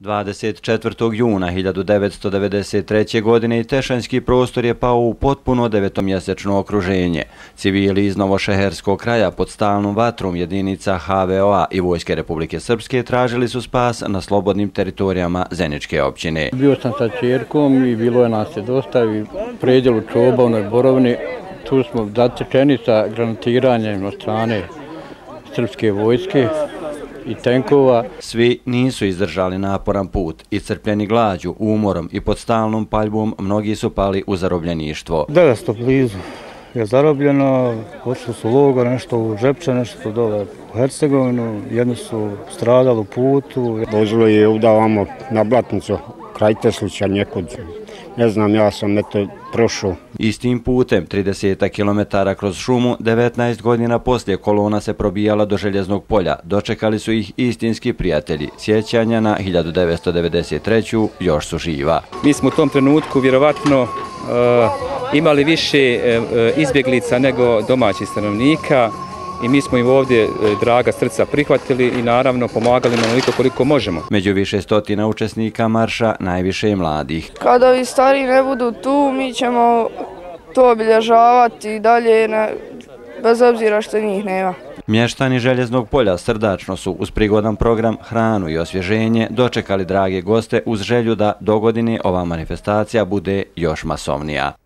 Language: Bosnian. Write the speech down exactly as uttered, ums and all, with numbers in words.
dvadeset četvrtog juna hiljadu devetsto devedeset treće. godine Tešanjski prostor je pao u potpuno devetomjesečno okruženje. Civili iz Novošeherskog kraja pod stalnom vatrom jedinica H V O A i Vojske Republike Srpske tražili su spas na slobodnim teritorijama Zeničke općine. Bio sam sa ćerkom i bilo je nas je dosta i predjelu Čoba, onoj Borovni. Tu smo zatečeni sa granatiranjem od strane srpske vojske i tenkova. Svi nisu izdržali naporan put, iscrpljeni glađu, umorom i pod stalnom paljbom mnogi su pali u zarobljeništvo. devetsto blizu je zarobljeno, otišli su u logor, nešto u Žepče, nešto dole u Hercegovinu, jedni su stradali u putu. Vozilo je udavamo na Blatnicu, kraj Teslića nekud. Ne znam, ja sam eto prošao. Istim putem, trideset kilometara kroz šumu, devetnaest godina poslije kolona se probijala do Željeznog polja. Dočekali su ih istinski prijatelji. Sjećanja na hiljadu devetsto devedeset treću. još su živa. Mi smo u tom trenutku vjerovatno uh, imali više uh, izbjeglica nego domaćih stanovnika. I mi smo im ovdje draga srca prihvatili i naravno pomagali nam onoliko koliko možemo. Među više stotina učesnika marša najviše je mladih. Kada ovi stari ne budu tu, mi ćemo to obilježavati dalje, bez obzira što njih nema. Mještani Željeznog polja srdačno su uz prigodan program, hranu i osvježenje dočekali drage goste uz želju da dogodine ova manifestacija bude još masovnija.